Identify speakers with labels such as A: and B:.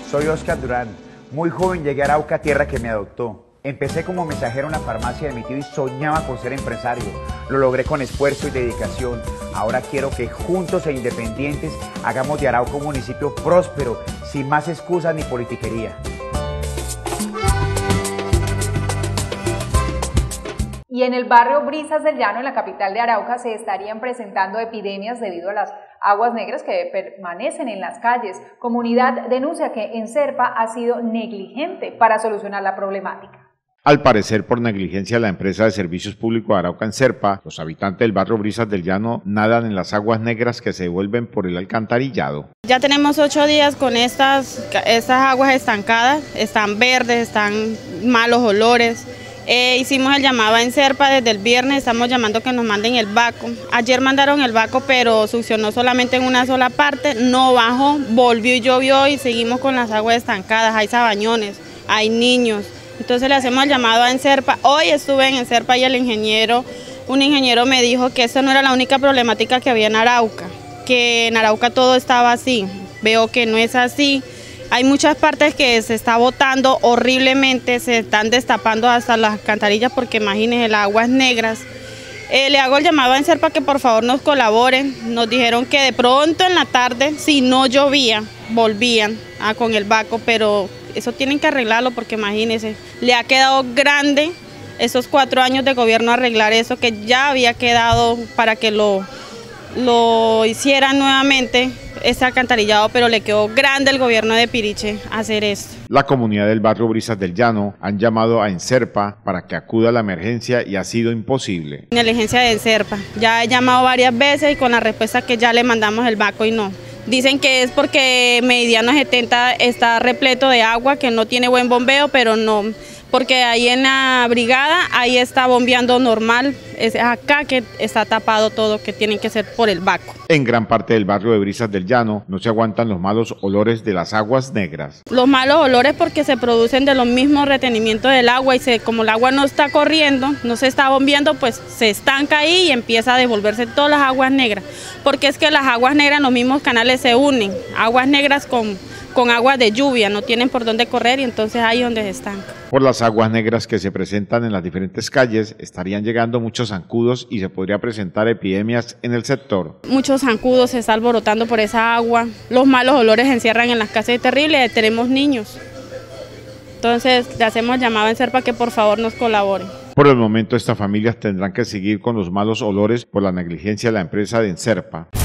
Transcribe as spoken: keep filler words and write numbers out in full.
A: Soy Oscar Durán. Muy joven llegué a Arauca, tierra que me adoptó. Empecé como mensajero en la farmacia de mi tío y soñaba con ser empresario. Lo logré con esfuerzo y dedicación. Ahora quiero que juntos e independientes hagamos de Arauca un municipio próspero, sin más excusas ni politiquería.
B: Y en el barrio Brisas del Llano, en la capital de Arauca, se estarían presentando epidemias debido a las aguas negras que permanecen en las calles. Comunidad denuncia que Enserpa ha sido negligente para solucionar la problemática.
C: Al parecer, por negligencia de la empresa de servicios públicos de Arauca Enserpa, los habitantes del barrio Brisas del Llano nadan en las aguas negras que se devuelven por el alcantarillado.
D: Ya tenemos ocho días con estas, estas aguas estancadas, están verdes, están malos olores. Eh, hicimos el llamado a Enserpa desde el viernes, estamos llamando que nos manden el vaco. Ayer mandaron el vaco, pero succionó solamente en una sola parte, no bajó, volvió y llovió y seguimos con las aguas estancadas. Hay sabañones, hay niños. Entonces le hacemos el llamado a Enserpa. Hoy estuve en Enserpa y el ingeniero, un ingeniero me dijo que esa no era la única problemática que había en Arauca, que en Arauca todo estaba así. Veo que no es así. Hay muchas partes que se está botando horriblemente, se están destapando hasta las alcantarillas porque imagínense, las aguas negras. Eh, le hago el llamado a Enserpa que por favor nos colaboren. Nos dijeron que de pronto en la tarde, si no llovía, volvían a, con el vaco, pero eso tienen que arreglarlo porque imagínense, le ha quedado grande esos cuatro años de gobierno arreglar eso que ya había quedado para que lo, lo hicieran nuevamente, ese alcantarillado, pero le quedó grande el gobierno de Piriche hacer esto.
C: La comunidad del barrio Brisas del Llano han llamado a Enserpa para que acuda a la emergencia y ha sido imposible.
D: En la emergencia de Enserpa, ya he llamado varias veces y con la respuesta que ya le mandamos el vaco y no. Dicen que es porque Meridiano setenta está repleto de agua, que no tiene buen bombeo, pero no, porque ahí en la brigada, ahí está bombeando normal, es acá que está tapado todo, que tienen que ser por el vaco.
C: En gran parte del barrio de Brisas del Llano no se aguantan los malos olores de las aguas negras.
D: Los malos olores porque se producen de los mismos retenimientos del agua y se, como el agua no está corriendo, no se está bombeando, pues se estanca ahí y empieza a devolverse todas las aguas negras. Porque es que las aguas negras en los mismos canales se unen, aguas negras con, con aguas de lluvia, no tienen por dónde correr y entonces ahí es donde se estanca.
C: Por las aguas negras que se presentan en las diferentes calles, estarían llegando muchos zancudos y se podría presentar epidemias en el sector.
D: Muchos zancudos se están alborotando por esa agua, los malos olores se encierran en las casas terribles, tenemos niños. Entonces le hacemos llamado a Enserpa que por favor nos colaboren.
C: Por el momento estas familias tendrán que seguir con los malos olores por la negligencia de la empresa de Enserpa.